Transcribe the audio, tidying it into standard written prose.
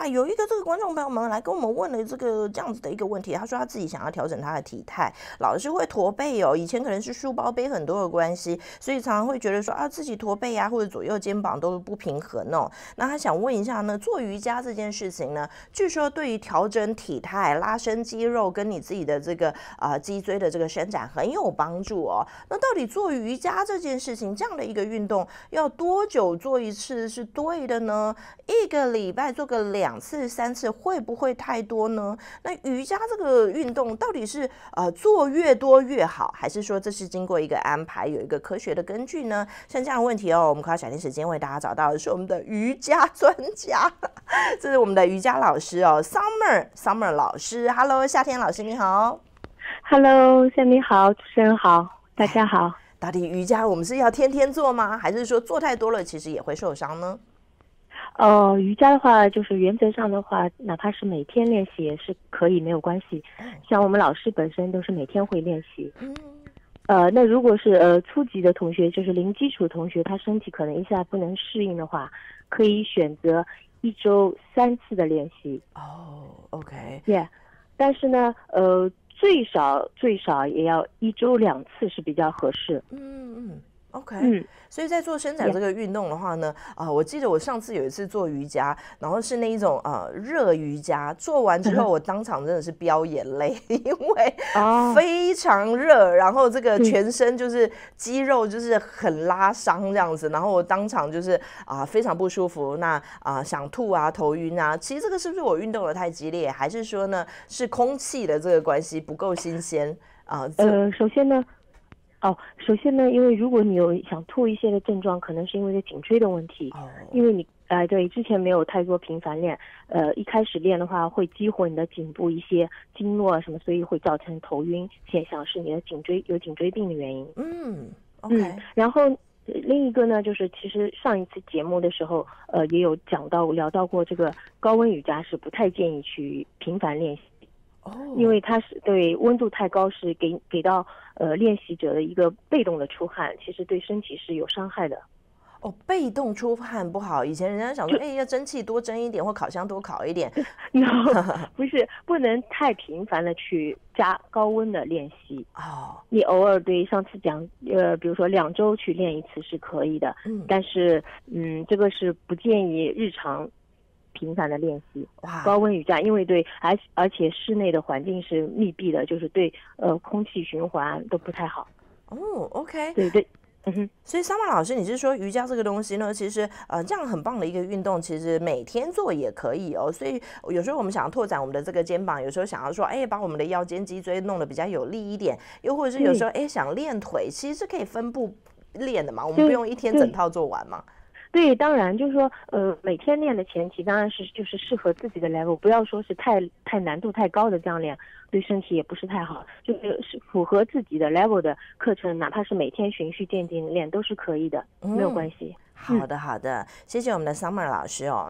有一个这个观众朋友们来跟我们问了这样子的一个问题，他说他自己想要调整他的体态，老是会驼背哦，以前可能是书包背很多的关系，所以常常会觉得说啊自己驼背啊，或者左右肩膀都不平衡哦。那他想问一下呢，做瑜伽这件事情呢，据说对于调整体态、拉伸肌肉跟你自己的这个脊椎的这个伸展很有帮助哦。那到底做瑜伽这件事情，这样的一个运动要多久做一次是对的呢？一个礼拜做个2次、3次会不会太多呢？那瑜伽这个运动到底是做越多越好，还是说这是经过一个安排，有一个科学的根据呢？像这样的问题哦，我们快要小点时间为大家找到的是我们的瑜伽专家，这是我们的瑜伽老师哦，Summer 老师。Hello， 夏天老师你好。 Hello， 夏明好，主持人好，大家好。 到底瑜伽我们是要天天做吗？还是说做太多了其实也会受伤呢？ 瑜伽的话，就是原则上的话，哪怕是每天练习也是可以，没有关系。像我们老师本身都是每天会练习。那如果是初级的同学，就是零基础的同学，他身体可能一下不能适应的话，可以选择1周3次的练习。 OK。 但是呢，最少也要1周2次是比较合适。 OK，所以在做伸展这个运动的话呢，我记得我上次有一次做瑜伽，然后是那一种热瑜伽，做完之后我当场真的是飙眼泪，因为非常热，然后这个全身就是肌肉就是很拉伤这样子，然后我当场就是非常不舒服，那想吐啊、头晕啊，其实这个是不是我运动的太激烈，还是说呢是空气的这个关系不够新鲜首先呢，因为如果你有想吐一些的症状，可能是因为这颈椎的问题。因为你对之前没有太多频繁练，一开始练的话会激活你的颈部一些经络啊什么，所以会造成头晕现象，是你的颈椎病的原因。 OK。 然后另一个呢，就是其实上一次节目的时候，也有聊到过这个高温瑜伽是不太建议去频繁练习。因为它是对温度太高，是给到练习者的一个被动的出汗，其实对身体是有伤害的。 被动出汗不好。以前人家想说，要蒸汽多蒸一点，或烤箱多烤一点。 不是，不能太频繁的去加高温的练习。你偶尔上次讲，比如说2周去练1次是可以的。但是这个是不建议日常频繁的练习。高温瑜伽，因为而且室内的环境是密闭的，就是对空气循环都不太好。 OK。 对。 所以Summer老师，你是说瑜伽这个东西呢，其实这样很棒的一个运动，其实每天做也可以哦。所以有时候我们想要拓展我们的这个肩膀，有时候想要说，把我们的腰间脊椎弄得比较有力一点，又或者是有时候想练腿，其实是可以分步练的嘛，我们不用一天整套做完嘛。 对，当然就是说，每天练的前提当然是就是适合自己的 level， 不要说是太难度太高的这样练，对身体也不是太好。就是符合自己的 level 的课程，哪怕是每天循序渐进练都是可以的，没有关系。 好的，谢谢我们的 Summer 老师哦。